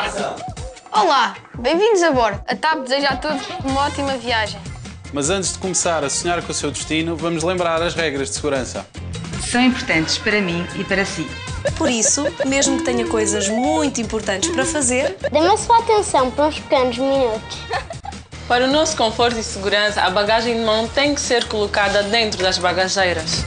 Olá, bem-vindos a bordo. A TAP deseja a todos uma ótima viagem. Mas antes de começar a sonhar com o seu destino, vamos lembrar as regras de segurança. São importantes para mim e para si. Por isso, mesmo que tenha coisas muito importantes para fazer, dê-me a sua atenção por uns pequenos minutos. Para o nosso conforto e segurança, a bagagem de mão tem que ser colocada dentro das bagageiras.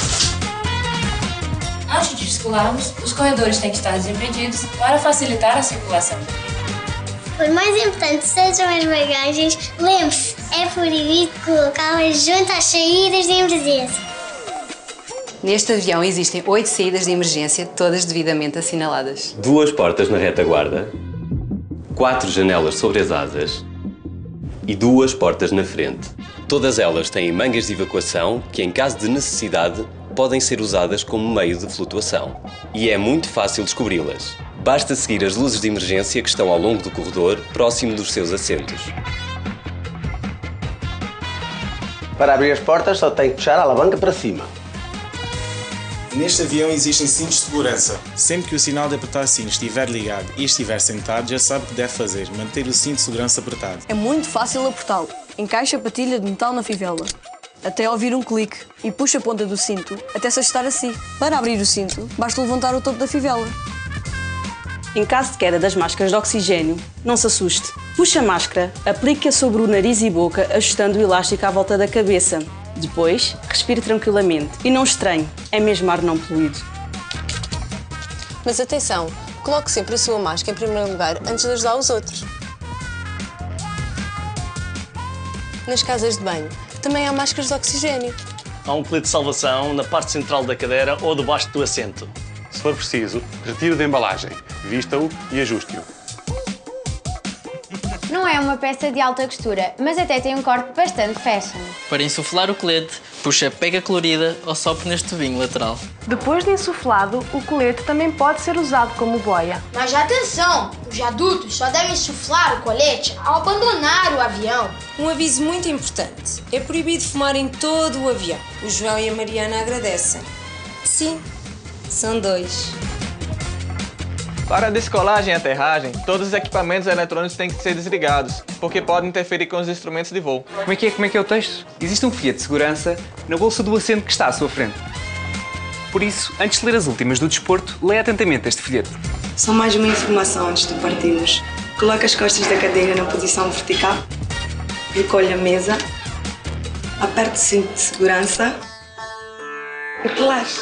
Antes de circularmos, os corredores têm que estar desimpedidos para facilitar a circulação. Por mais importante sejam as bagagens, lembre-se, é proibido colocá-las junto às saídas de emergência. Neste avião existem 8 saídas de emergência, todas devidamente assinaladas. 2 portas na retaguarda, 4 janelas sobre as asas e 2 portas na frente. Todas elas têm mangas de evacuação que, em caso de necessidade, podem ser usadas como meio de flutuação. E é muito fácil descobri-las. Basta seguir as luzes de emergência que estão ao longo do corredor, próximo dos seus assentos. Para abrir as portas só tem que puxar a alavanca para cima. Neste avião existem cintos de segurança. Sempre que o sinal de apertar cinto estiver ligado e estiver sentado, já sabe o que deve fazer, manter o cinto de segurança apertado. é muito fácil apertá-lo. Encaixe a patilha de metal na fivela, até ouvir um clique, e puxa a ponta do cinto até se ajustar assim. Para abrir o cinto, basta levantar o topo da fivela. Em caso de queda das máscaras de oxigênio, não se assuste. Puxe a máscara, aplique-a sobre o nariz e boca, ajustando o elástico à volta da cabeça. Depois, respire tranquilamente. E não estranhe, é mesmo ar não poluído. Mas atenção, coloque sempre a sua máscara em primeiro lugar antes de ajudar os outros. Nas casas de banho, também há máscaras de oxigênio. Há um colete de salvação na parte central da cadeira ou debaixo do assento. Se for preciso, retire da embalagem, vista-o e ajuste-o. Não é uma peça de alta costura, mas até tem um corte bastante fashion. Para insuflar o colete, puxa a pega colorida ou sopra neste tubinho lateral. Depois de insuflado, o colete também pode ser usado como boia. Mas atenção! Os adultos só devem insuflar o colete ao abandonar o avião. Um aviso muito importante. É proibido fumar em todo o avião. O João e a Mariana agradecem. Sim, são 2. Para a descolagem e aterragem, todos os equipamentos eletrônicos têm que ser desligados, porque podem interferir com os instrumentos de voo. Como é que é o texto? Existe um folheto de segurança na bolsa do assento que está à sua frente. Por isso, antes de ler as últimas do desporto, leia atentamente este folheto. Só mais uma informação antes de partirmos. Coloque as costas da cadeira na posição vertical, recolha a mesa, aperte o cinto de segurança e relaxe.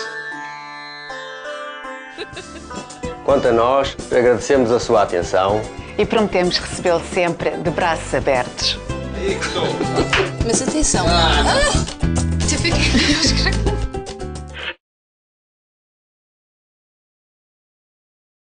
Quanto a nós, agradecemos a sua atenção e prometemos recebê-lo sempre de braços abertos. Mas atenção! Eu fiquei...